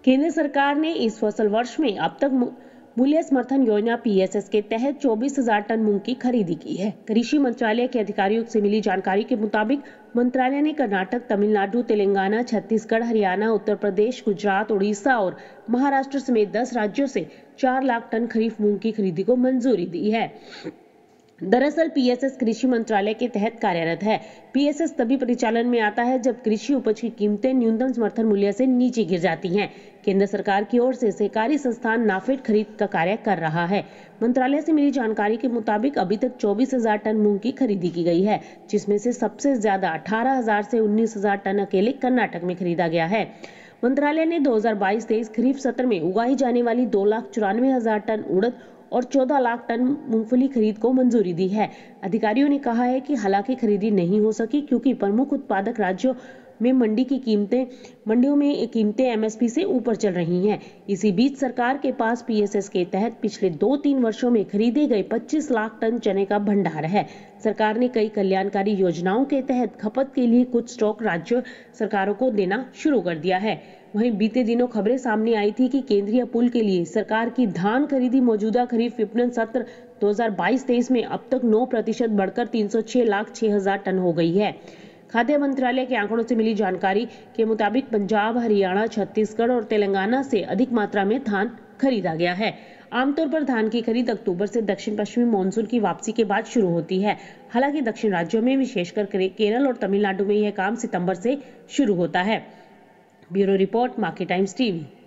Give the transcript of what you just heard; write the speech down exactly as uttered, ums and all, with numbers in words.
केंद्र सरकार ने इस फसल वर्ष में अब तक मूल्य समर्थन योजना पीएसएस के तहत चौबीस हजार टन मूंग की खरीदी की है। कृषि मंत्रालय के अधिकारियों से मिली जानकारी के मुताबिक मंत्रालय ने कर्नाटक, तमिलनाडु, तेलंगाना, छत्तीसगढ़, हरियाणा, उत्तर प्रदेश, गुजरात, उड़ीसा और महाराष्ट्र समेत दस राज्यों से चार लाख टन खरीफ मूंग की खरीदी को मंजूरी दी है। दरअसल पीएसएस कृषि मंत्रालय के तहत कार्यरत है। पीएसएस तभी परिचालन में आता है जब कृषि उपज की कीमतें न्यूनतम समर्थन मूल्य से नीचे गिर जाती हैं। केंद्र सरकार की ओर से सहकारी संस्थान नाफेड खरीद का कार्य कर रहा है। मंत्रालय से मिली जानकारी के मुताबिक अभी तक चौबीस हजार टन मूंग की खरीदी की गई है, जिसमें से सबसे ज्यादा अठारह हजार से उन्नीस हजार टन अकेले कर्नाटक में खरीदा गया है। मंत्रालय ने दो हजार बाईस तेईस खरीफ सत्र में उगाई जाने वाली दो लाख चौरानवे हजार टन उड़द और चौदह लाख टन मूंगफली खरीद को मंजूरी दी है। अधिकारियों ने कहा है कि हालांकि खरीदी नहीं हो सकी क्योंकि प्रमुख उत्पादक राज्यों में मंडी की कीमतें मंडियों में कीमतें एमएसपी से ऊपर चल रही हैं। इसी बीच सरकार के पास पीएसएस के तहत पिछले दो तीन वर्षों में खरीदे गए पच्चीस लाख टन चने का भंडार है। सरकार ने कई कल्याणकारी योजनाओं के तहत खपत के लिए कुछ स्टॉक राज्य सरकारों को देना शुरू कर दिया है। वहीं बीते दिनों खबरें सामने आई थी कि केंद्रीय पूल के लिए सरकार की धान खरीदी मौजूदा खरीफ विपणन सत्र दो हजार बाईस तेईस में अब तक नौ प्रतिशत बढ़कर तीन सौ छह लाख छह हजार टन हो गई है। खाद्य मंत्रालय के आंकड़ों से मिली जानकारी के मुताबिक पंजाब, हरियाणा, छत्तीसगढ़ और तेलंगाना से अधिक मात्रा में धान खरीदा गया है। आमतौर पर धान की खरीद अक्टूबर से दक्षिण पश्चिमी मानसून की वापसी के बाद शुरू होती है। हालांकि दक्षिण राज्यों में विशेषकर केरल और तमिलनाडु में यह काम सितंबर से शुरू होता है। Bureau report, Market Times TV.